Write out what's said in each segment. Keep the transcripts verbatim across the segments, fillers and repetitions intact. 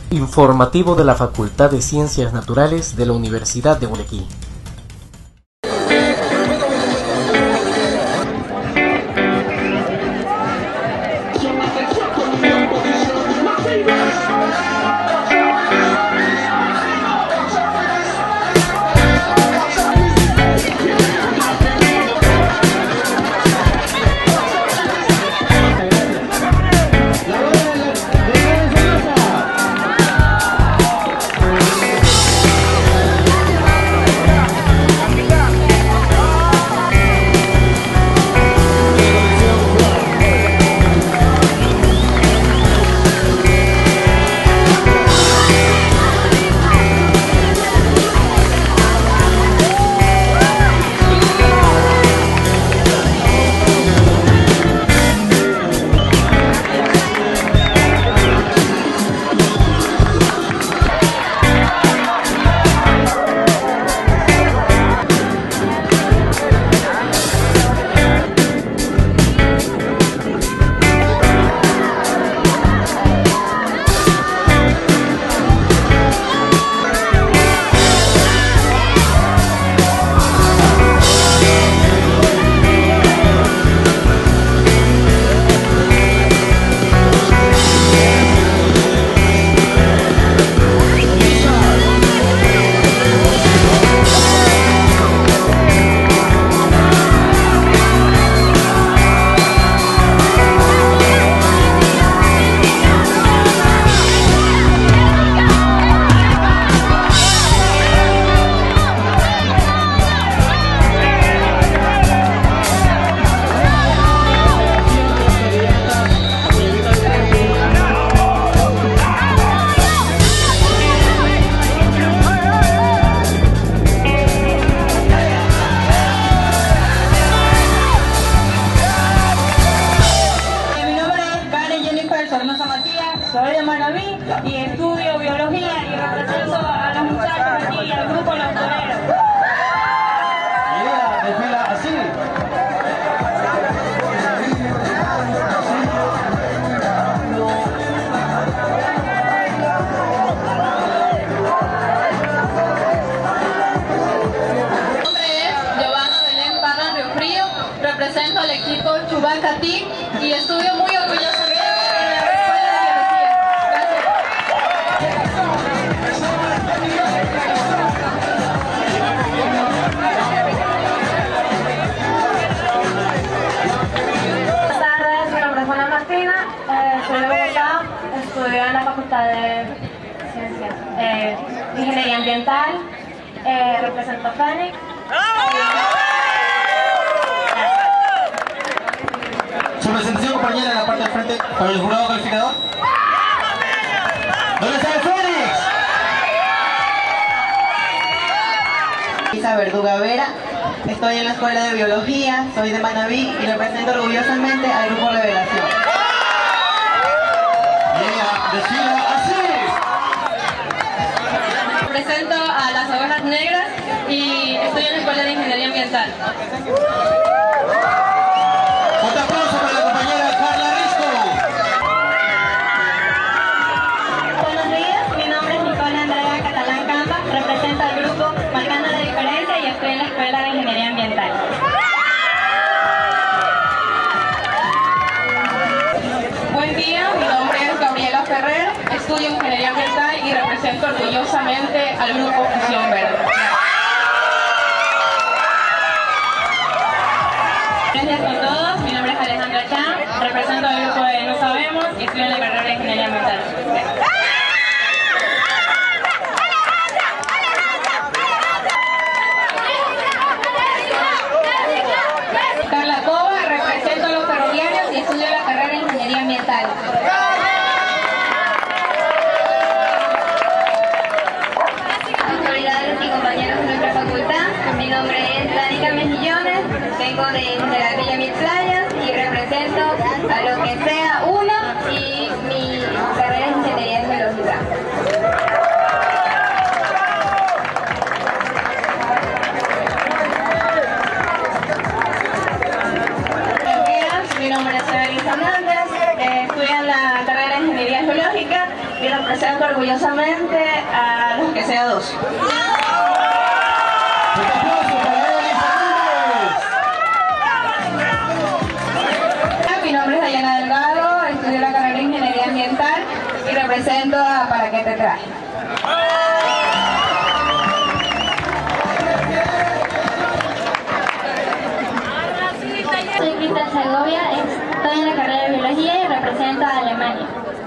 Informativo de la Facultad de Ciencias Naturales de la Universidad de Guayaquil. Soy de Manaví y estudio biología y represento a los muchachos aquí y al grupo Los Toreros. Y ella desfila así. Mi nombre es Giovanna Belén Parra Río Frío, represento al equipo Chubaca Team y estudio muy orgullosamente. Estudio en la Facultad de Ciencias, eh, Ingeniería Ambiental, eh, represento a Fénix. Su presentación, compañera, en la parte del frente para el jurado calificador. ¿Dónde está el Fénix? Isa Verduga Vera, estoy en la Escuela de Biología, soy de Manaví y represento orgullosamente al Grupo Revelación. Desfila así. Represento a las Ovejas Negras y estoy en la Escuela de Ingeniería Ambiental. Un aplauso para la compañera Carla Risco. Buenos días, mi nombre es Nicola Andrea Catalán Campa, represento al grupo Marcando la Diferencia y estoy en la Escuela de Ingeniería Ambiental. Buen día, mi nombre es Gabriela Ferrer, estudio Ingeniería Ambiental y represento orgullosamente al grupo Fusión Verde. Gracias con todos, mi nombre es Alejandra Chan, represento al grupo de No Sabemos y estudio en la carrera de Ingeniería Ambiental. Carla Cova, represento a los ferroviarios y estudio la carrera de Ingeniería Ambiental. Autoridades y compañeros de nuestra facultad, mi nombre es Danica Mejillones, vengo de, de la Villa Mil Playas y represento a lo que sea uno y mi represento orgullosamente a los que sea dos. Un aplauso para Elisa Núñez. Mi nombre es Dayana Delgado, estudio la carrera de Ingeniería Ambiental y represento a Para qué te traje. Soy Cristal Segovia, estoy en la carrera de Biología y represento a Alemania.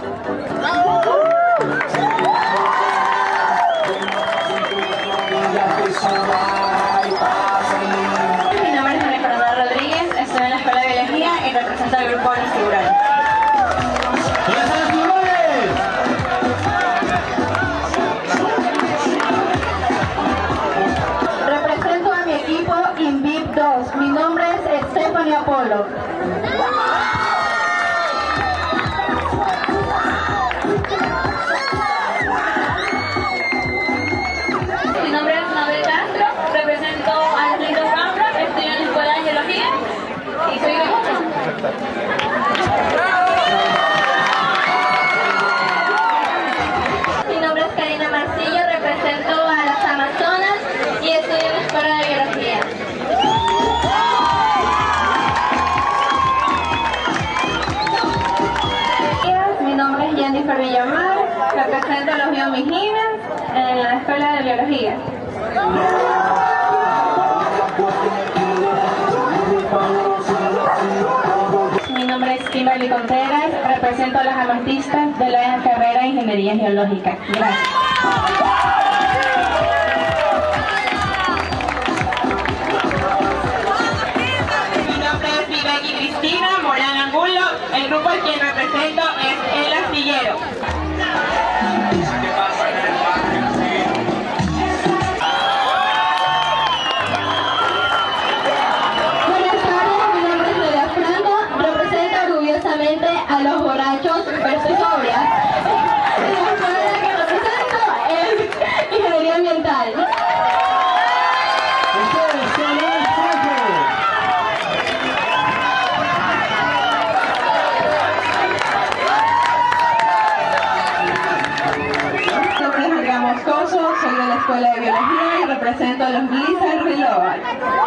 Mi nombre es María Fernanda Rodríguez, estoy en la Escuela de Biología y represento al grupo de los tiburones. ¿Dónde están los tiburones? Represento a mi equipo INVIP dos. Mi nombre es Stephanie Apolo. Mi nombre es Mabel Castro, represento a Little Ramblers, estoy en la Escuela de Biología y soy bióloga. Mi nombre es Karina Marcillo, represento a las Amazonas y estoy en la Escuela de Biología. Mi nombre es Jennifer Villamar, represento a los biomigines en la Escuela de Biología. Mi nombre es Kimberly Contreras, represento a los amatistas de la carrera de Ingeniería Geológica. Gracias. Mi nombre es Vicky Cristina Morán Angulo, el grupo al quien represento es El Astillero. Buenas tardes, mi nombre es María Franco, represento orgullosamente a los borrachos versus sobrias. La escuela que represento es Ingeniería Ambiental. Ustedes son los Franco. Mi nombre es Andrea Moscoso, soy de la Escuela de Biología y represento a los Blizzard Global.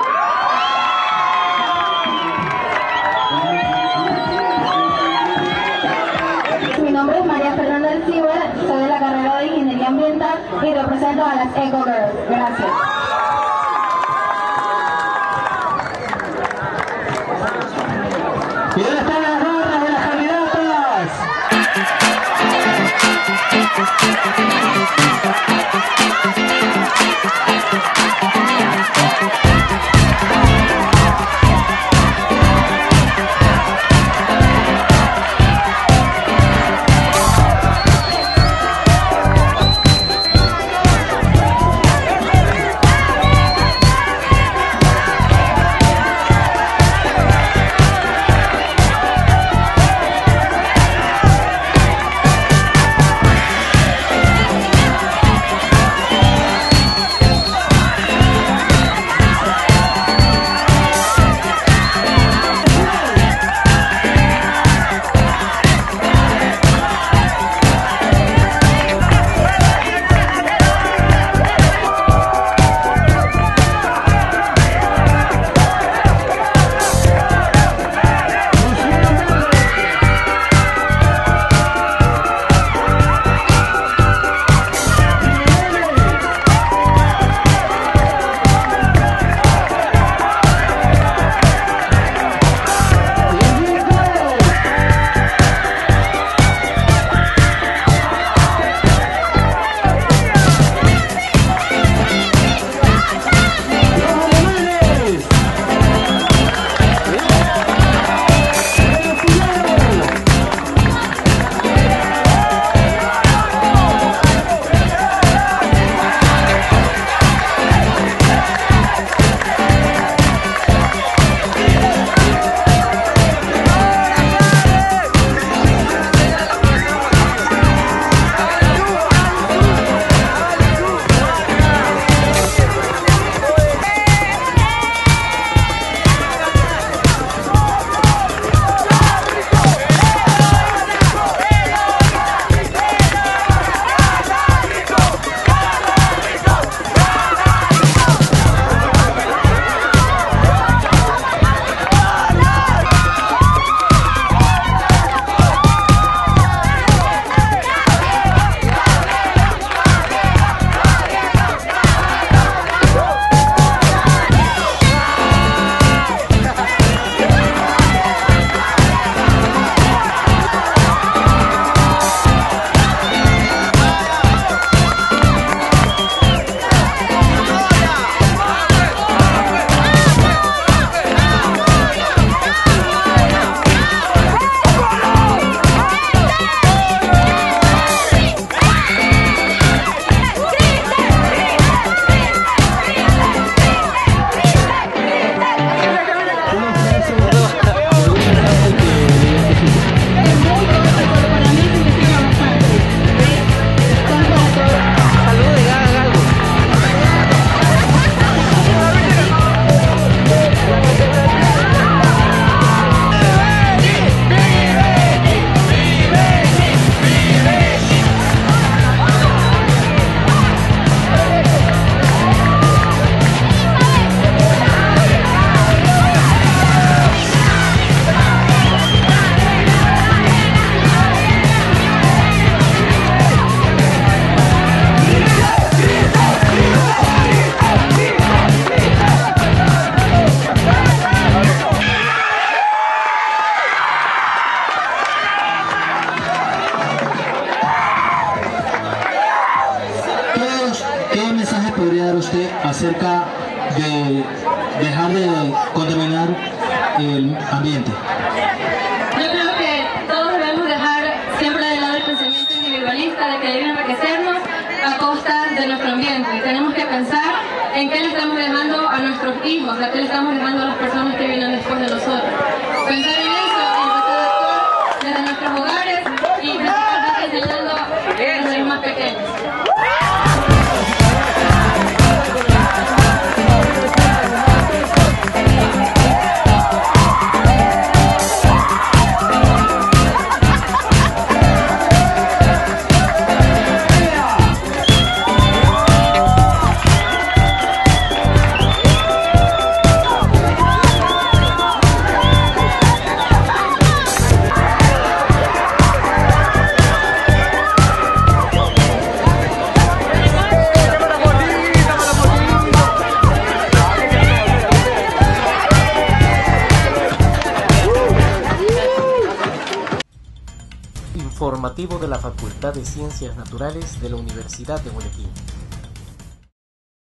Mi nombre es María Fernanda Alcibar, soy de la carrera de Ingeniería Ambiental y represento a las Eco Girls. Gracias. ¿Y dónde están las gorras de las candidatas? usted acerca de dejar de contaminar el ambiente? Yo creo que todos debemos dejar siempre de lado el pensamiento individualista de querer enriquecernos a costa de nuestro ambiente. Tenemos que pensar en qué le estamos dejando a nuestros hijos, a qué le estamos dejando a las personas que vienen después de nosotros. Pensar en eso y empezar a actuar desde nuestros hogares y principalmente enseñando desde los más pequeños. Informativo de la Facultad de Ciencias Naturales de la Universidad de Guayaquil.